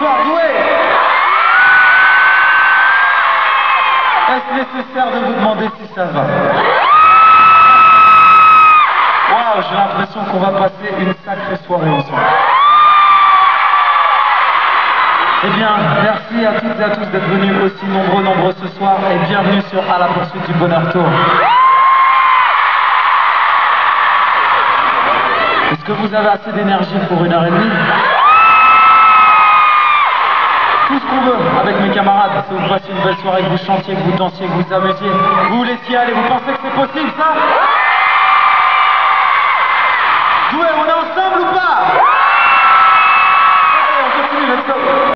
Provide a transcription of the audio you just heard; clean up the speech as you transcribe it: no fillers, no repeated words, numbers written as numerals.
soir, Doué. Est-ce nécessaire de vous demander si ça va? Waouh, j'ai l'impression qu'on va passer une sacrée soirée ensemble. Eh bien, merci à toutes et à tous d'être venus aussi nombreux ce soir et bienvenue sur À la poursuite du bonheur tour. Est-ce que vous avez assez d'énergie pour 1h30? Tout ce qu'on veut avec mes camarades, c'est que vous passiez une belle soirée, que vous chantiez, que vous dansiez, que vous amusiez. Vous vous laissiez aller, vous pensez que c'est possible ça? Doué, on est ensemble ou pas?